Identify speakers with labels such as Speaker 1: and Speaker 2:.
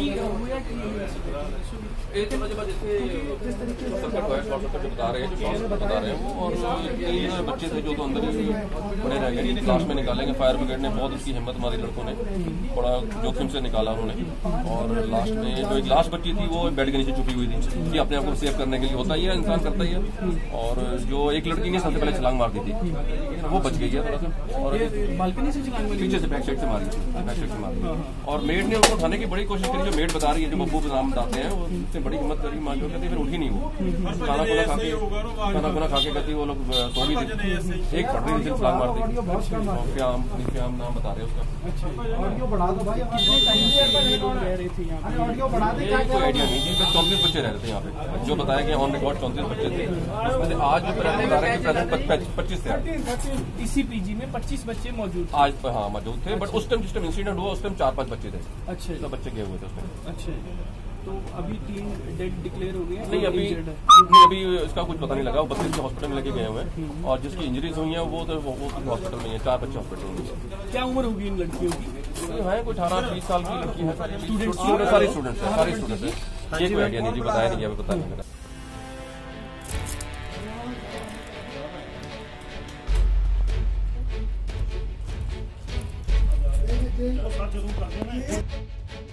Speaker 1: एक जब बता रहे हैं वो, और 3 बच्चे थे जो तो अंदर ही बड़े रह गए, क्लास में निकालेंगे। फायर ब्रिगेड ने बहुत उसकी हिम्मत मारी, लड़कों ने बड़ा जोखिम से निकाला उन्होंने। और लास्ट में जो एक लास्ट बच्ची थी वो बेड के नीचे छुपी हुई थी कि अपने आप को सेव करने के लिए, होता ही है, इंसान करता ही है। और जो एक लड़की ने सबसे पहले छलांग मार दी थी वो बच गई है थोड़ा सा, और
Speaker 2: बालकनी से छलांग
Speaker 1: पीछे से बैक साइड से मारी थी, बैक साइड से मारी। और मेड ने उसको उठाने की बड़ी कोशिश करी, जो मेड बता रही है, जो बब्बू नाम बताते हैं, उसने बड़ी हिम्मत करी, मां जो कहती फिर उठी नहीं वो, खाना खुना खा के कहती वो लोग सो गई थी। एक पड़ रही थी, छलांग मार दी। क्या नाम बता रहे हैं उसका, कोई आइडिया नहीं जी। 34 बच्चे रह रहे थे यहाँ पे, जो बताया गया ऑन रिकॉर्ड 34 बच्चे थे। उसमें से आज जो प्रेजेंट बता रहे हैं कि प्रेजेंट 25 थे।
Speaker 2: इसी पीजी में 25 बच्चे मौजूद थे
Speaker 1: आज, हाँ मौजूद थे, बट उस टाइम जिस टाइम इंसिडेंट हुआ उस टाइम 4-5 बच्चे थे।
Speaker 2: अच्छा,
Speaker 1: सब बच्चे गए हुए थे उसमें।
Speaker 2: अच्छा, तो अभी 3 डेड डिक्लेयर हो गए?
Speaker 1: नहीं, अभी इसका कुछ पता नहीं लगा। वो 32 हॉस्पिटल में लेके गए हुए हैं, और जिसकी इंजरीज हुई हैं वो हॉस्पिटल में है। 4 बच्चे हॉस्पिटल में हैं।
Speaker 2: क्या उम्र होगी इन लड़कियों की?
Speaker 1: है कोई 18-20 साल की लड़की है, सारी स्टूडेंट्स है। ये कोई आइडिया नहीं जी, बताया नहीं, अभी पता नहीं लगा।
Speaker 3: जरूर